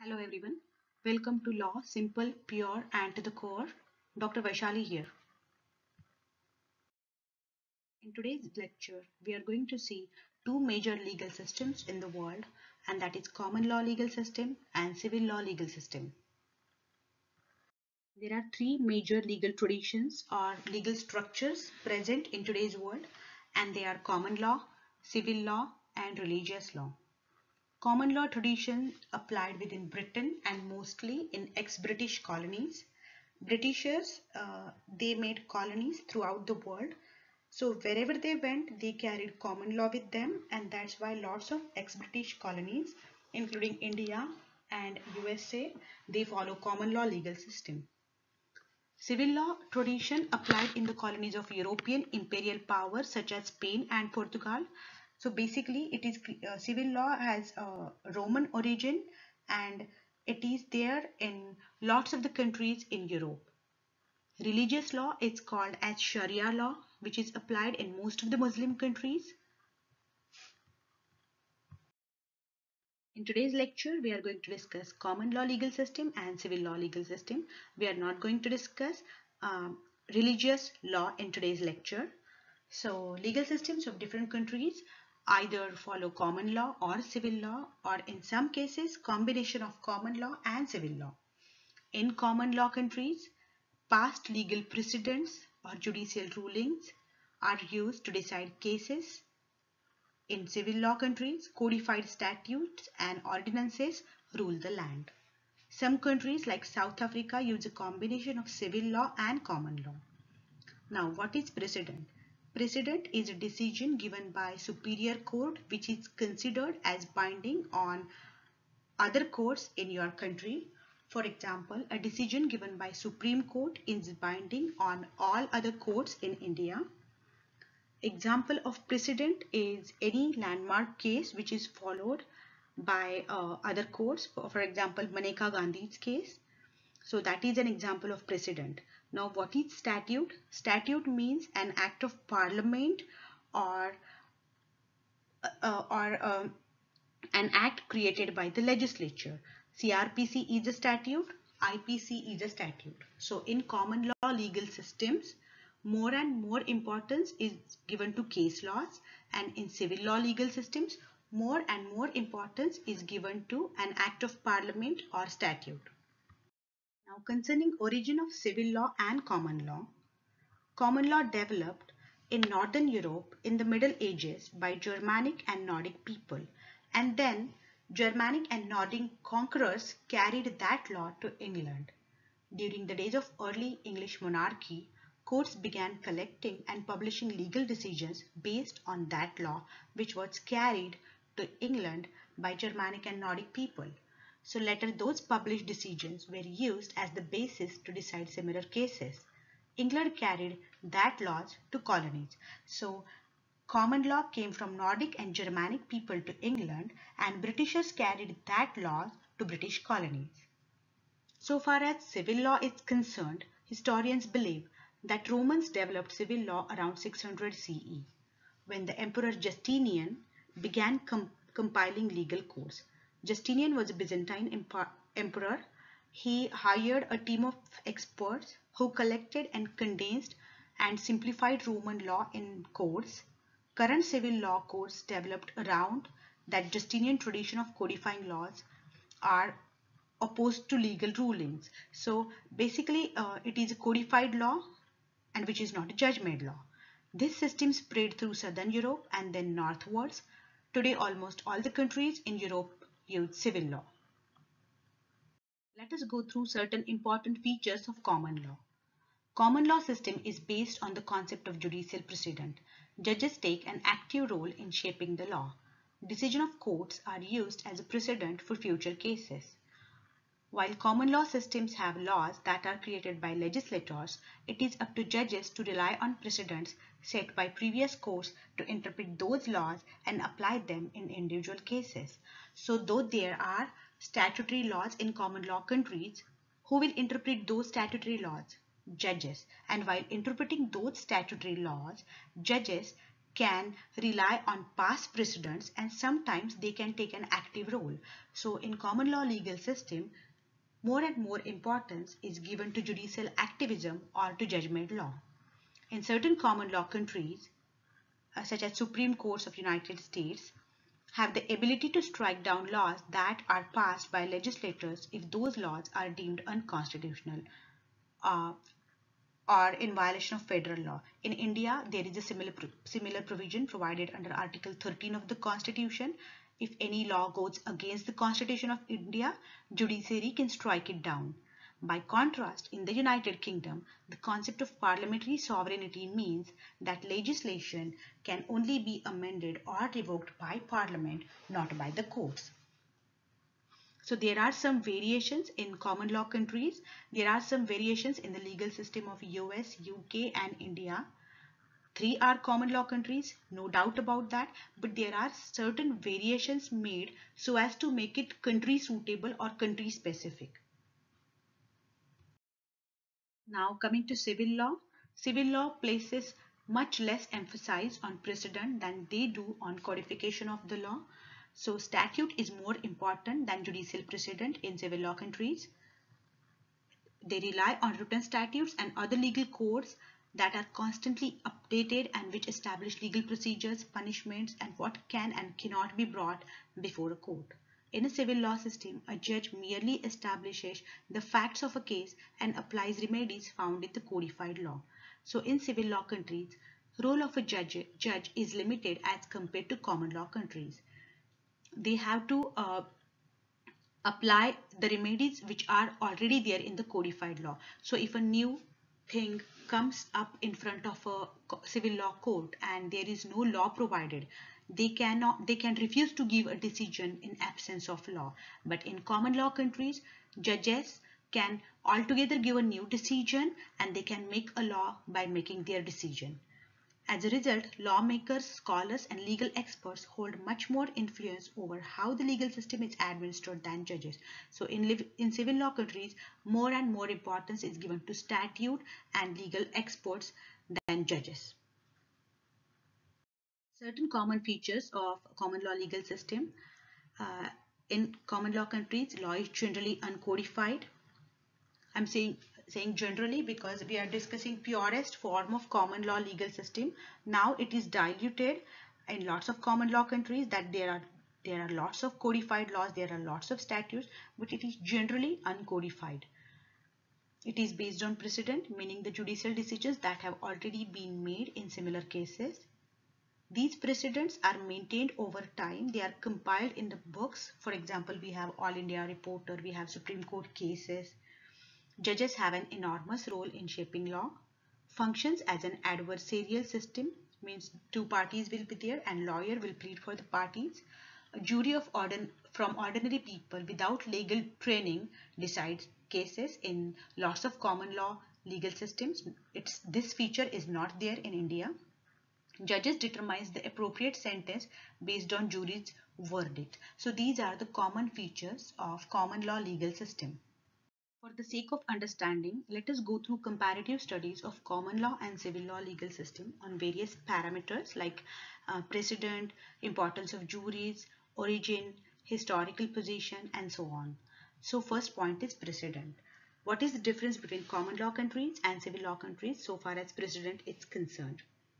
Hello everyone. Welcome to Law Simple, Pure and to the Core. Dr. Vaishali here. In today's lecture, we are going to see two major legal systems in the world, and that is common law legal system and civil law legal system. There are three major legal traditions or legal structures present in today's world, and they are common law, civil law and religious law. Common law tradition applied within Britain and mostly in ex-British colonies. Britishers, they made colonies throughout the world. So wherever they went, they carried common law with them, and that's why lots of ex-British colonies, including India and USA, they follow common law legal system. Civil law tradition applied in the colonies of European imperial powers such as Spain and Portugal. So basically, it is civil law has a Roman origin, and it is there in lots of the countries in Europe. Religious law is called as Sharia law, which is applied in most of the Muslim countries. In today's lecture, we are going to discuss common law legal system and civil law legal system. We are not going to discuss religious law in today's lecture. So legal systems of different countries either follow common law or civil law, or in some cases combination of common law and civil law. In common law countries, past legal precedents or judicial rulings are used to decide cases. In civil law countries, codified statutes and ordinances rule the land. Some countries like South Africa use a combination of civil law and common law. Now, what is precedent? Precedent is a decision given by superior court which is considered as binding on other courts in your country. For example, a decision given by Supreme Court is binding on all other courts in India. Example of precedent is any landmark case which is followed by other courts. For example, Maneka Gandhi's case. So that is an example of precedent. Now, what is statute? Statute means an act of parliament or an act created by the legislature. CRPC is a statute, IPC is a statute. So in common law legal systems, more and more importance is given to case laws, and in civil law legal systems, more and more importance is given to an act of parliament or statute. Now concerning origin of civil law and common law developed in Northern Europe in the Middle Ages by Germanic and Nordic people, and then Germanic and Nordic conquerors carried that law to England. During the days of early English monarchy, courts began collecting and publishing legal decisions based on that law, which was carried to England by Germanic and Nordic people. So later those published decisions were used as the basis to decide similar cases. England carried that laws to colonies. So common law came from Nordic and Germanic people to England, and Britishers carried that laws to British colonies. So far as civil law is concerned, historians believe that Romans developed civil law around 600 CE, when the Emperor Justinian began compiling legal codes. Justinian was a Byzantine emperor. He hired a team of experts who collected and condensed and simplified Roman law in codes. Current civil law codes developed around that Justinian tradition of codifying laws are opposed to legal rulings. So basically it is a codified law and which is not a judge-made law. This system spread through southern Europe and then northwards. Today almost all the countries in Europe use civil law. Let us go through certain important features of common law. Common law system is based on the concept of judicial precedent. Judges take an active role in shaping the law. Decision of courts are used as a precedent for future cases. While common law systems have laws that are created by legislators, it is up to judges to rely on precedents set by previous courts to interpret those laws and apply them in individual cases. So though there are statutory laws in common law countries, who will interpret those statutory laws? Judges. And while interpreting those statutory laws, judges can rely on past precedents, and sometimes they can take an active role. So in common law legal system, more and more importance is given to judicial activism or to judgment law. In certain common law countries, such as Supreme Courts of United States, have the ability to strike down laws that are passed by legislators if those laws are deemed unconstitutional uh, or in violation of federal law. In India, there is a similar provision provided under Article 13 of the Constitution. If any law goes against the Constitution of India, judiciary can strike it down. By contrast, in the United Kingdom, the concept of parliamentary sovereignty means that legislation can only be amended or revoked by Parliament, not by the courts. So there are some variations in common law countries. There are some variations in the legal system of US, UK and India. Three are common law countries, no doubt about that, but there are certain variations made so as to make it country suitable or country specific. Now coming to civil law places much less emphasis on precedent than they do on codification of the law. So statute is more important than judicial precedent in civil law countries. They rely on written statutes and other legal codes that are constantly updated and which establish legal procedures, punishments, and what can and cannot be brought before a court. In a civil law system, a judge merely establishes the facts of a case and applies remedies found in the codified law. So in civil law countries, role of a judge is limited as compared to common law countries. They have to apply the remedies which are already there in the codified law. So if a new thing comes up in front of a civil law court and there is no law provided, they can refuse to give a decision in absence of law. But in common law countries, judges can altogether give a new decision and they can make a law by making their decision. As a result, lawmakers, scholars, and legal experts hold much more influence over how the legal system is administered than judges. So in civil law countries, more and more importance is given to statute and legal experts than judges. Certain common features of common law legal system. In common law countries, law is generally uncodified. I'm saying generally because we are discussing purest form of common law legal system. Now it is diluted in lots of common law countries that there are lots of codified laws, there are lots of statutes, but it is generally uncodified. It is based on precedent, meaning the judicial decisions that have already been made in similar cases. These precedents are maintained over time. They are compiled in the books. For example, we have All India Reporter, we have Supreme Court cases. Judges have an enormous role in shaping law. Functions as an adversarial system, means two parties will be there and lawyer will plead for the parties. A jury from ordinary people without legal training decides cases in lots of common law legal systems. This feature is not there in India. Judges determines the appropriate sentence based on jury's verdict. So these are the common features of common law legal system. For the sake of understanding, let us go through comparative studies of common law and civil law legal system on various parameters like precedent, importance of juries, origin, historical position, and so on. So first point is precedent. What is the difference between common law countries and civil law countries so far as precedent is concerned?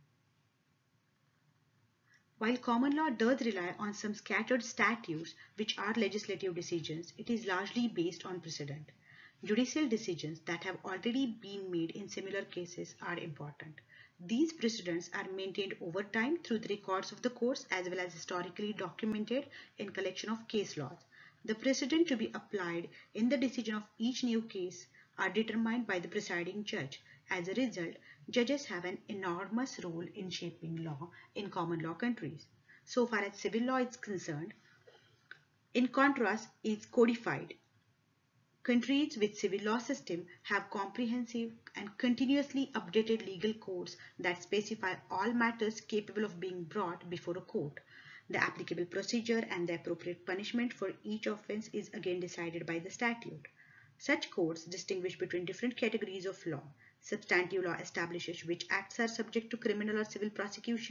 While common law does rely on some scattered statutes which are legislative decisions, it is largely based on precedent. Judicial decisions that have already been made in similar cases are important. These precedents are maintained over time through the records of the courts as well as historically documented in collection of case laws. The precedent to be applied in the decision of each new case are determined by the presiding judge. As a result, judges have an enormous role in shaping law in common law countries. So far as civil law is concerned, in contrast, is codified. Countries with civil law system have comprehensive and continuously updated legal codes that specify all matters capable of being brought before a court. The applicable procedure and the appropriate punishment for each offense is again decided by the statute. Such codes distinguish between different categories of law. Substantive law establishes which acts are subject to criminal or civil prosecution.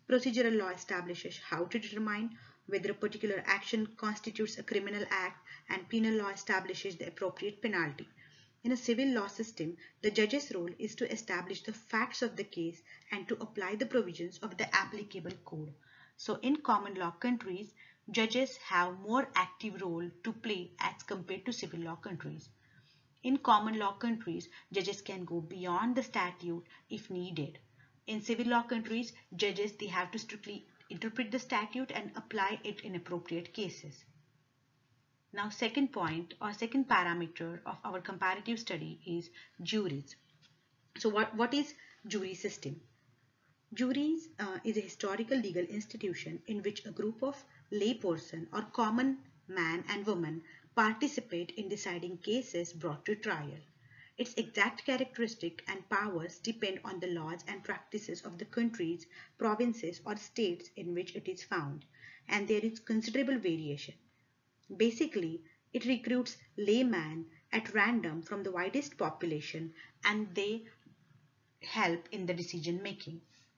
Procedural law establishes how to determine whether a particular action constitutes a criminal act, and penal law establishes the appropriate penalty. In a civil law system, the judge's role is to establish the facts of the case and to apply the provisions of the applicable code. So in common law countries, judges have more active role to play as compared to civil law countries. In common law countries, judges can go beyond the statute if needed. In civil law countries, judges they have to strictly interpret the statute and apply it in appropriate cases. Now, second point or second parameter of our comparative study is juries. So what is jury system? Juries is a historical legal institution in which a group of layperson or common man and woman participate in deciding cases brought to trial. Its exact characteristic and powers depend on the laws and practices of the countries, provinces or states in which it is found, and there is considerable variation. Basically, it recruits laymen at random from the widest population and they help in the decision making.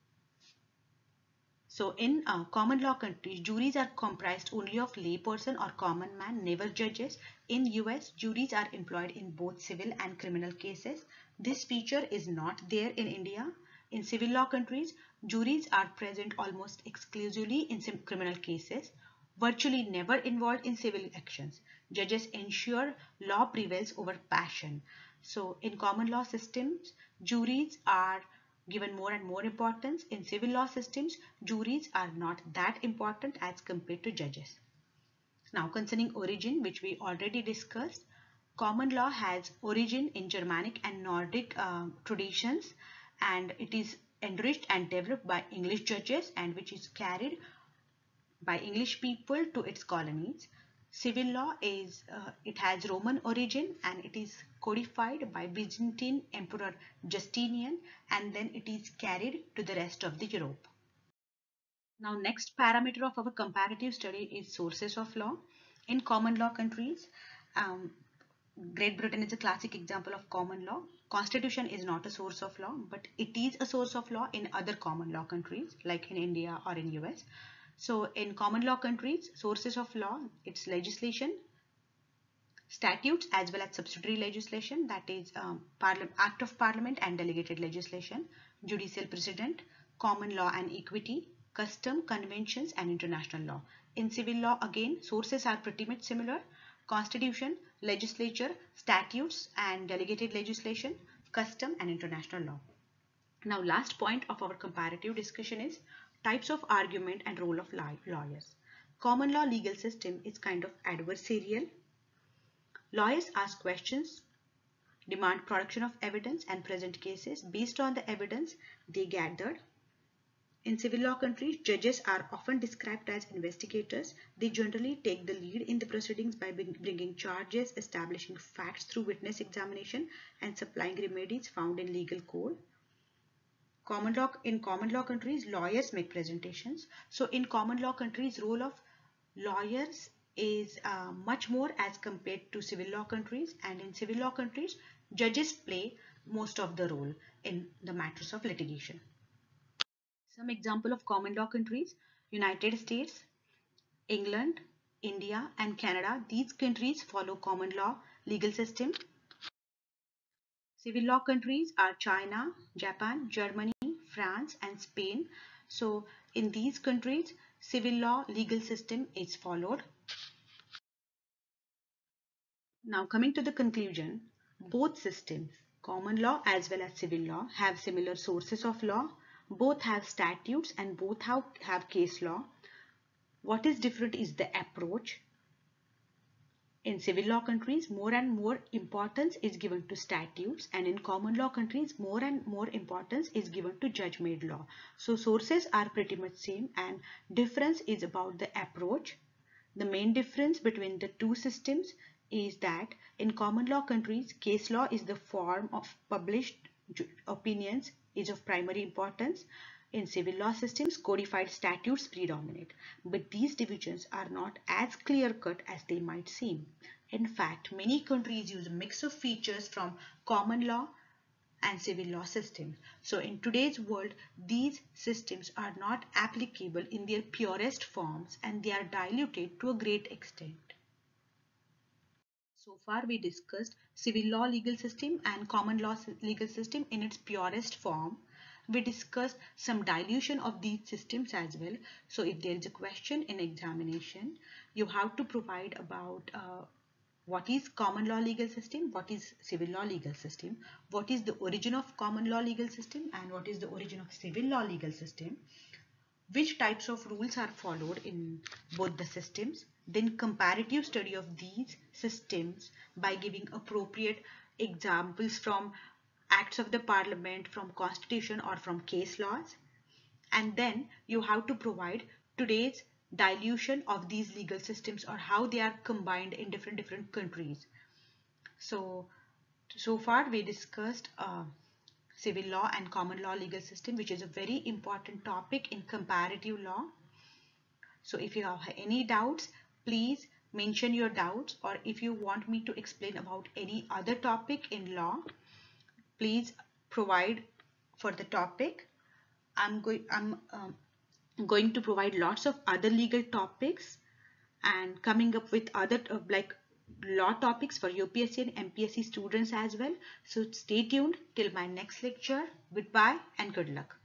So in common law countries, juries are comprised only of layperson or common man, never judges. In US, juries are employed in both civil and criminal cases. This feature is not there in India. In civil law countries, juries are present almost exclusively in criminal cases, virtually never involved in civil actions. Judges ensure law prevails over passion. So in common law systems, juries are given more and more importance. In civil law systems, juries are not that important as compared to judges. Now, concerning origin, which we already discussed, common law has origin in Germanic and Nordic traditions, and it is enriched and developed by English judges and which is carried by English people to its colonies. Civil law is it has Roman origin and it is codified by Byzantine Emperor Justinian, and then it is carried to the rest of the Europe. Now, next parameter of our comparative study is sources of law. In common law countries, Great Britain is a classic example of common law. Constitution is not a source of law, but it is a source of law in other common law countries like in India or in US. So in common law countries, sources of law, it's legislation, statutes as well as subsidiary legislation, that is Act of Parliament and delegated legislation, judicial precedent, common law and equity, custom, conventions and international law. In civil law again, sources are pretty much similar: constitution, legislature, statutes and delegated legislation, custom and international law. Now, last point of our comparative discussion is types of argument and role of lawyers. Common law legal system is kind of adversarial. Lawyers ask questions, demand production of evidence and present cases based on the evidence they gathered. In civil law countries, judges are often described as investigators. They generally take the lead in the proceedings by bringing charges, establishing facts through witness examination, and supplying remedies found in legal code. In common law countries, lawyers make presentations. So in common law countries, role of lawyers is much more as compared to civil law countries, and in civil law countries, judges play most of the role in the matters of litigation. Some example of common law countries: United States, England, India and Canada. These countries follow common law legal system. Civil law countries are China, Japan, Germany, France and Spain. So in these countries, civil law legal system is followed. Now coming to the conclusion, both systems, common law as well as civil law, have similar sources of law. Both have statutes and both have case law. What is different is the approach. In civil law countries, more and more importance is given to statutes, and in common law countries, more and more importance is given to judge-made law. So sources are pretty much same, and difference is about the approach. The main difference between the two systems is that in common law countries, case law is the form of published opinions is of primary importance. In civil law systems, codified statutes predominate, but these divisions are not as clear-cut as they might seem. In fact, many countries use a mix of features from common law and civil law systems. So in today's world, these systems are not applicable in their purest forms and they are diluted to a great extent. So far we discussed civil law legal system and common law legal system in its purest form. We discussed some dilution of these systems as well. So if there is a question in examination, you have to provide about what is common law legal system, what is civil law legal system, what is the origin of common law legal system, and what is the origin of civil law legal system, which types of rules are followed in both the systems, then comparative study of these systems by giving appropriate examples from acts of the parliament, from constitution or from case laws, and then you have to provide today's dilution of these legal systems or how they are combined in different countries. So far we discussed civil law and common law legal system, which is a very important topic in comparative law. So if you have any doubts, please mention your doubts, or if you want me to explain about any other topic in law, please provide for the topic. I'm going to provide lots of other legal topics and coming up with other like law topics for UPSC and MPSC students as well. So stay tuned till my next lecture. Goodbye and good luck.